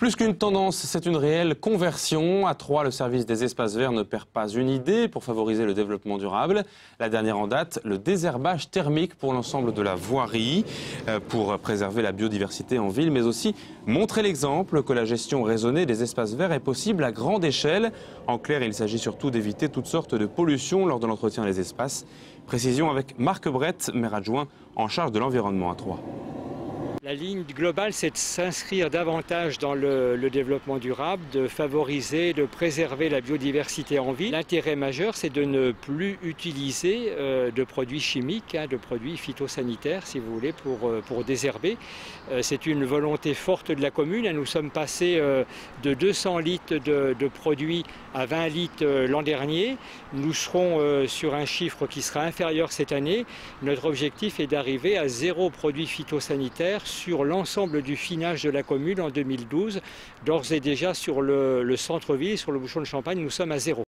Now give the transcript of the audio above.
Plus qu'une tendance, c'est une réelle conversion. À Troyes, le service des espaces verts ne perd pas une idée pour favoriser le développement durable. La dernière en date, le désherbage thermique pour l'ensemble de la voirie, pour préserver la biodiversité en ville, mais aussi montrer l'exemple que la gestion raisonnée des espaces verts est possible à grande échelle. En clair, il s'agit surtout d'éviter toutes sortes de pollutions lors de l'entretien des espaces. Précision avec Marc Brett, maire adjoint en charge de l'environnement à Troyes. La ligne globale, c'est de s'inscrire davantage dans le développement durable, de favoriser, de préserver la biodiversité en ville. L'intérêt majeur, c'est de ne plus utiliser de produits chimiques, de produits phytosanitaires, si vous voulez, pour désherber. C'est une volonté forte de la commune. Nous sommes passés de 200 litres de produits à 20 litres l'an dernier. Nous serons sur un chiffre qui sera inférieur cette année. Notre objectif est d'arriver à 0 produits phytosanitaires sur l'ensemble du finage de la commune en 2012. D'ores et déjà sur le centre-ville, sur le bouchon de Champagne, nous sommes à 0.